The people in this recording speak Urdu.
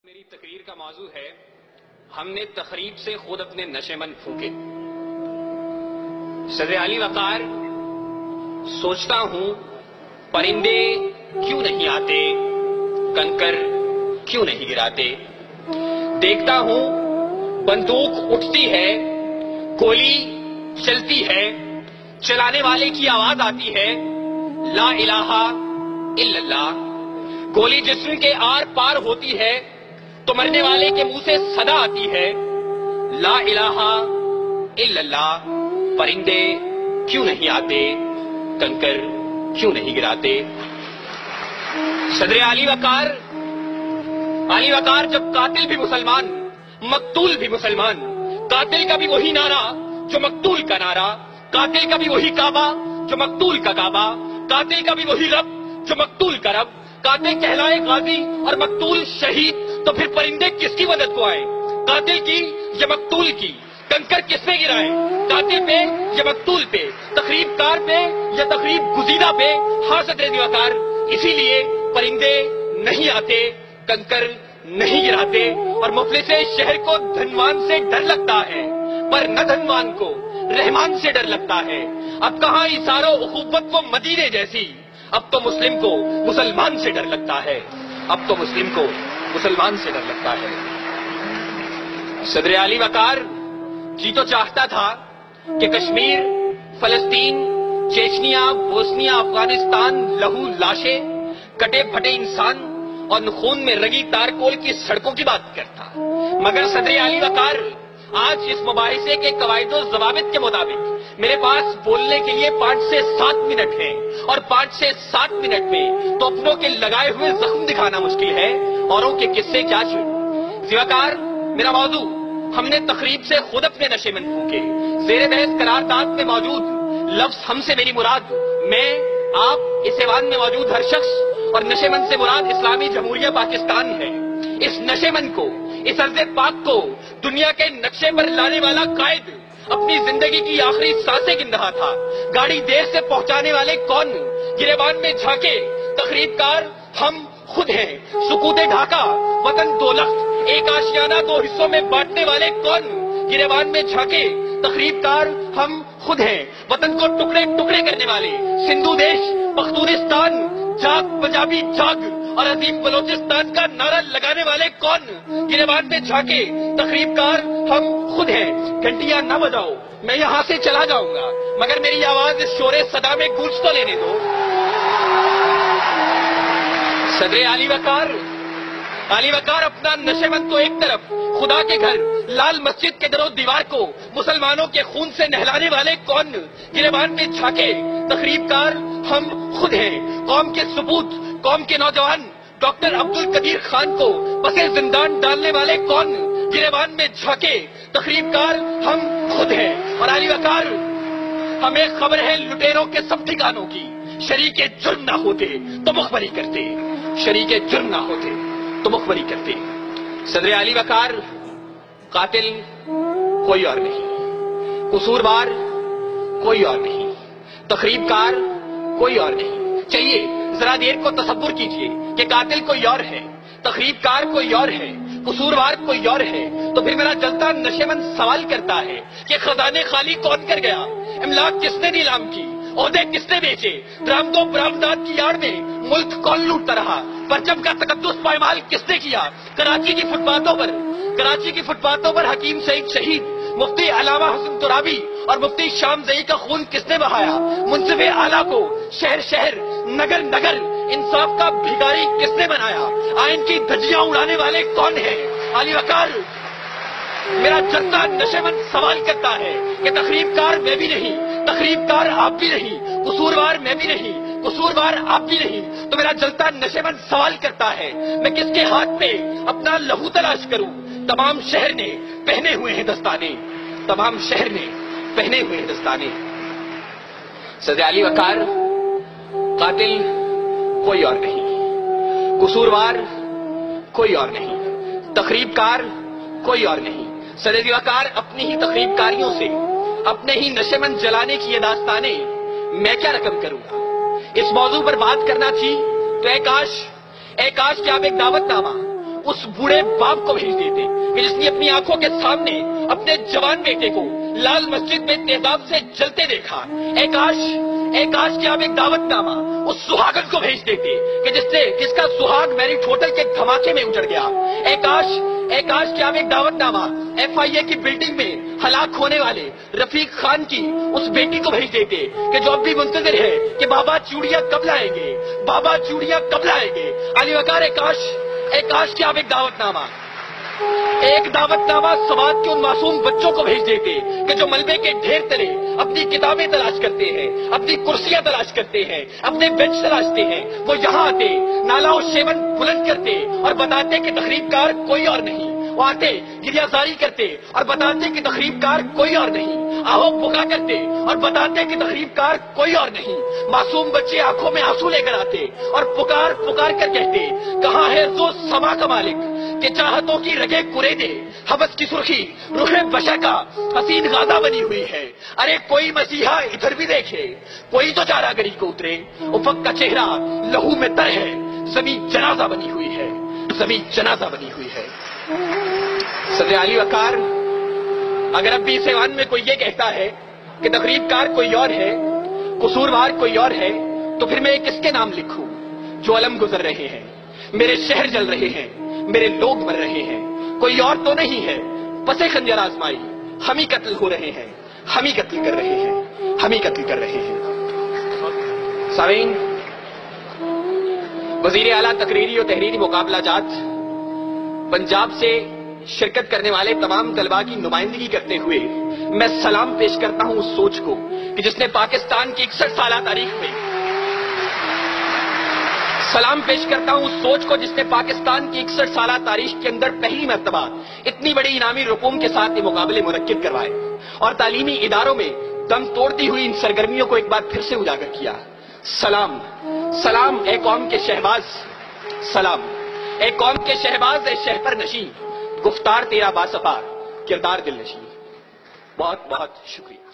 میری تقریر کا موضوع ہے ہم نے تخریب سے خود اپنے نشے من پھونکے۔ صدر علی وقار، سوچتا ہوں پرندے کیوں نہیں آتے، کنکر کیوں نہیں گراتے، دیکھتا ہوں بندوق اٹھتی ہے، گولی چلتی ہے، چلانے والے کی آواز آتی ہے لا الہ الا اللہ، گولی جسم کے آر پار ہوتی ہے تو مرنے والے کے منہ سے صدا آتی ہے لا الہ الا اللہ، پرندے کیوں نہیں آتے، کنکر کیوں نہیں گراتے۔ صدر علی وقار جب قاتل بھی مسلمان، مقتول بھی مسلمان، قاتل کا بھی وہی نعرہ جو مقتول کا نعرہ، قاتل کا بھی وہی کعبہ جو مقتول کا کعبہ، قاتل کا بھی وہی رب جو مقتول کا رب، قاتل کہلائے غازی اور مقتول شہید، تو پھر پرندے کس کی مدد کو آئے، قاتل کی یا مقتول کی، کنکر کس پہ گرائے، قاتل پہ یا مقتول پہ، تخریب کار پہ یا تخریب گزیدہ پہ۔ ہاں صدر علی وقار، اسی لیے پرندے نہیں آتے، کنکر نہیں گراتے، اور مفلس شہر کو دھنوان سے ڈر لگتا ہے پر نہ دھنوان کو رحمان سے ڈر لگتا ہے۔ اب کہاں ایثار و اخوت وہ مدینے جیسی، اب تو مسلم کو مسلمان سے ڈر لگتا ہے، اب تو مسلم کو مسلمان سے ڈر لگتا ہے۔ صدر علی وقار جی تو چاہتا تھا کہ کشمیر، فلسطین، چیچنیا، بوسنیا، افغانستان، لہو لاشیں، کٹے پھٹے انسان اور خون میں رگی تارکول کی سڑکوں کی بات کرتا، مگر صدر علی وقار آج اس مباحثے کے قواعد و ضوابط کے مطابق میرے پاس بولنے کے لیے 5 سے 7 منٹ ہیں، اور 5 سے 7 منٹ میں تو اپنوں کے لگائے ہوئے زخم دکھانا مشکل ہے، اوروں کے قصے کیا چھوڑوں۔ وقار، میرا موضوع ہم نے تخریب سے خود اپنے نشے من پھونکے، زیر بحث قرارداد میں موجود لفظ ہم سے میری مراد میں، آپ، اس ایوان میں موجود ہر شخص، اور نشے من سے مراد اسلامی جمہوریہ پاکستان ہے۔ اس نشے من کو، اس ارض پاک کو دنیا کے نقشے پر لانے والا قائد اپنی زندگی کی آخری سانسیں گن رہا تھا۔ گاڑی دیر سے پہنچانے والے کون، گریبان میں جھانکے تخریب کار ہم خود ہیں۔ سکوت ڈھاکہ وطن دو لخت، ایک آشیانہ 2 حصوں میں بانٹنے والے کون، گریبان میں جھانکے تخریب کار ہم خود ہیں۔ وطن کو ٹکڑے ٹکڑے کرنے والے، سندھو دیش، پختونستان، جاگ پنجابی جاگ اور عظیم بلوچستان کا نعرہ لگانے والے کون، گریبان میں جھانکے تخریب کار ہم خود ہیں۔ گھنٹیاں نہ بجاؤ، میں یہاں سے چلا جاؤں گا، مگر میری آواز اس شور صدا میں گونج تو لینے دو۔ صدر علی وقار اپنا نشے من تو ایک طرف، خدا کے گھر، لال مسجد کے در و دیوار کو مسلمانوں کے خون سے نہلانے والے کون، گریبان میں جھانکے تخریب کار ہم خود ہیں۔ قوم کے ثبوت، قوم کے نوجوان ڈاکٹر عبد القدیر خان کو پسے زندان ڈالنے والے کون، گریبان میں جھانکے تخریب کار ہم خود ہیں۔ اور علی وقار، ہمیں خبر ہے لٹیروں کے سب ٹھکانوں کی، شریک جرم نہ ہوتے تو مخبری کرتے، شریک جرم نہ ہوتے تو مخبری کرتے۔ صدر علی وقار، قاتل کوئی اور نہیں، قصوروار کوئی اور نہیں، تخریب کار کوئی اور نہیں۔ چلیے ذرا دیر کو تصور کیجئے کہ قاتل کوئی اور ہے، تخریب کار کوئی اور ہے، قصوروار کوئی اور ہے، تو پھر میرا جلتا نشے من سوال کرتا ہے کہ خزانے خالی کون کر گیا، املاک کس نے نیلام کی، عہدے کس نے بیچے، درآمد و برآمدات کی آڑ میں ملک کون لوٹتا رہا، پرچم کا تقدس پائمال کس نے کیا، کراچی کی فٹ پاتھوں پر حکیم سعید شہید، مفتی علامہ حسن ترابی اور مفتی شام زئی کا خون کس نے بہایا، منصف اعلیٰ کو شہر شہر، نگر نگر انصاف کا بھیکاری کس نے بنایا، آئین کی دھجیاں اڑانے والے کون ہیں۔ علی وقار، میرا جلتا نشے من سوال کرتا ہے کہ تخریب کار میں بھی نہیں، تخریب کار آپ بھی نہیں، قصوروار میں بھی نہیں، قصوروار آپ بھی نہیں، تو میرا جلتا نشے من سوال کرتا ہے میں کس کے ہاتھ میں اپنا لہو تلاش کروں۔ تمام شہر نے پہنے ہوئے ہیں دستانے، تمام شہر نے پہنے ہوئے ہیں دستانے۔ صدر علی وقار، قاتل کوئی اور نہیں، قصوروار کوئی اور نہیں، تخریب کار کوئی اور نہیں۔ صدر علی وقار، اپنی ہی تخریب کاریوں سے، اپنے ہی نشے من جلانے کی یہ داستانیں میں کیا رقم کروں گا۔ اس موضوع پر بات کرنا تھی تو اے کاش کہ آپ ایک دعوت نامہ उस बूढ़े बाप को भेज देते कि जिसने अपनी आंखों के सामने अपने जवान बेटे को लाल मस्जिद में तेजाब से जलते देखा। काश कि आप एक दावतनामा उस सुहागन को भेज देते कि जिसका सुहाग मैरिट होटल के धमाके में उजड़ गया। काश कि आप एक दावतनामा FIA की बिल्डिंग में हलाक होने वाले रफीक खान की उस बेटी को भेज देते कि जो अब भी मुंतजिर है कि बाबा चूड़ियां कब लाएंगे, बाबा चूड़ियां कब लाएंगे। अली वकार काश कि आप एक दावतनामा सवात के उन मासूम बच्चों को भेज देते कि जो मलबे के ढेर तले अपनी किताबें तलाश करते हैं, अपनी कुर्सियां तलाश करते हैं, अपने बेंच तलाशते हैं। वो यहाँ आते, नाला और शेवन बुलंद करते और बताते कि तखरीबकार कोई और नहीं। वो आते, गिरियाजारी करते और बताते कि तखरीबकार कोई और नहीं। आहो पुका करते और बताते कि तखरीबकार कोई और नहीं। मासूम बच्चे आंखों में आंसू लेकर आते और पुकार कर कहते, कहाँ है जो समा का मालिक कि चाहतों की रगे कुरेदे, हवस की सुर्खी रुखे बशा का हसीन गाजा बनी हुई है। अरे कोई मसीहा इधर भी देखे, कोई तो चारागरी को उतरे। उफक का चेहरा लहू में तर है, जमीन जनाजा बनी हुई है, जमीन जनाजा बनी हुई है। सदर अली वकार, अगर अब भी सेवान में कोई ये कहता है कि तकरीबकार कोई और है, कसूरवार कोई और है, तो फिर मैं किसके नाम लिखूं? जो अलम गुजर रहे हैं, मेरे शहर जल रहे हैं, मेरे लोग मर रहे हैं, कोई और तो नहीं है। पसे खंजर आजमाई, हम ही कत्ल हो रहे हैं, हम ही कत्ल कर रहे हैं, हम ही कत्ल कर रहे हैं। सामीन, वजीर आला तकरीरी और तहरीरी मुकाबला जात पंजाब से शिरकत करने वाले तमाम तलबा की नुमाइंदगी करते हुए मैं सलाम पेश करता हूं उस सोच को कि जिसने पाकिस्तान की 61 साल तारीख में सलाम पेश करता हूं उस सोच को जिसने पाकिस्तान की 61 साल तारीख के अंदर पहली मर्तबा इतनी बड़ी इनामी रकूम के साथ ये मुकाबले मुनक्किद करवाए और तालीमी इदारों में दम तोड़ती हुई इन सरगर्मियों को एक बार फिर से उजागर किया। सलाम, सलाम ए कौम के शहबाज, सलाम ए कौम के शहबाज, ए शहपर नशी, गुफ्तार तेरा बासफा, किरदार दिल नशी। बहुत बहुत शुक्रिया।